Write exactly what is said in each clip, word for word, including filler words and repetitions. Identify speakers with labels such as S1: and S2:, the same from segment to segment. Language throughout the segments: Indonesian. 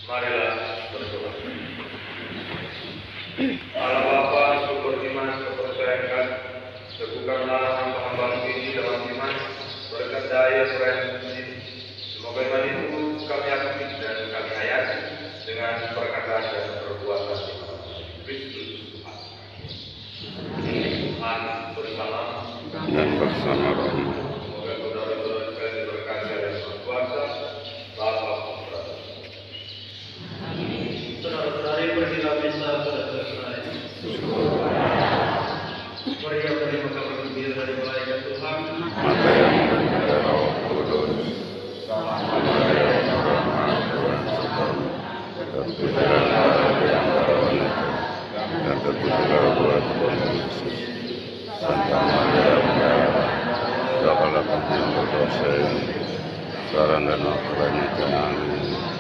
S1: Marilah berdoa. Allah Bapa, syukur iman kepercayaan, teguhkanlah hamba-hamba ini dalam iman, berkat daya surah ini. Semoga iman itu kami akui dan kami hayati dengan perkataan dan perbuatan Kristus Tuhan. Tuhan bersama
S2: dan bersama rohmu.
S1: Semoga saudara-saudara sekalian diberkati dan berkuasa Bapa Putra. Saudara-saudari, pergilah misa sudah selesai. Meriam dari maka bergembira dari malaikat Tuhan.
S2: Maka yang berkata Roh Kudus, terpujilah di antara wanita, dan terpujilah buah Tuhan Yesus. Santa Maria Bunda, doakanlah kami yang berdosa ini, sekarang dan waktu kami amin.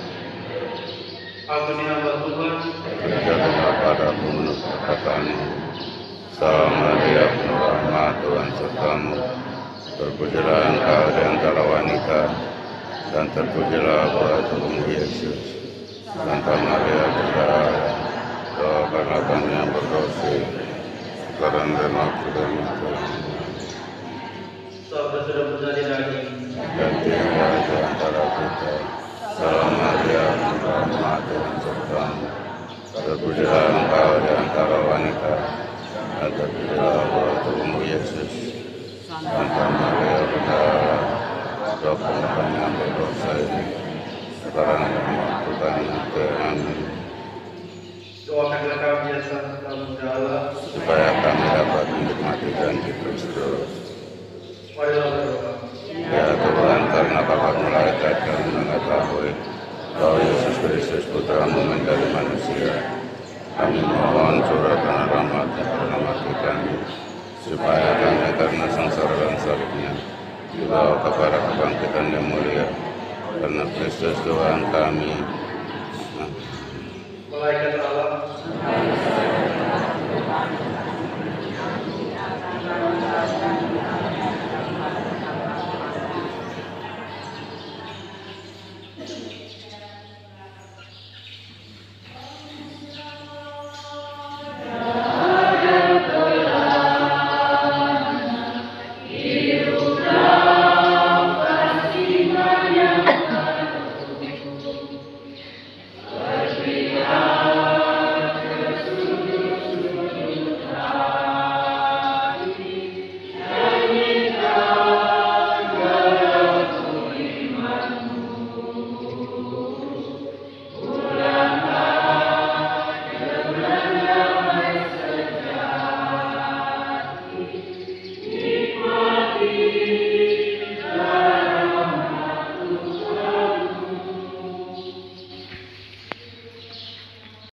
S1: Ampuni hamba Tuhan.
S2: Berikanlah padaku menurut perkataanmu. Salam Maria, penuh rahmat, Tuhan sertamu. Terpujilah engkau di antara wanita, dan terpujilah buah tubuhmu Yesus. Santa Maria Bunda, doakanlah kami yang berdosa, sekarang dan waktu kami amin.
S1: Sabda sudah menjadi daging.
S2: Dan tinggal di antara kita. Salam Maria, penuh rahmat, Tuhan sertamu. Terpujilah engkau di antara wanita, dan terpujilah buah tubuhmu Yesus. Santa Maria Bunda, doakanlah kami yang berdosa ini, sekarang dan waktu kami amin.
S1: Doakanlah kami ya Sang Kamu Allah,
S2: Supaya kami dapat menikmati janji Kristus.
S1: marilah berdoa.
S2: Ya Tuhan, karena Bapa malaikat kami mengetahui bahwa Yesus Kristus Putramu menjadi manusia, kami mohon curahkan rahmat-Nya pada mati kami, supaya kami karena sengsara dan salibnya dibawa kepada kebangkitan yang mulia, karena Kristus Tuhan kami.
S1: Malaikat Allah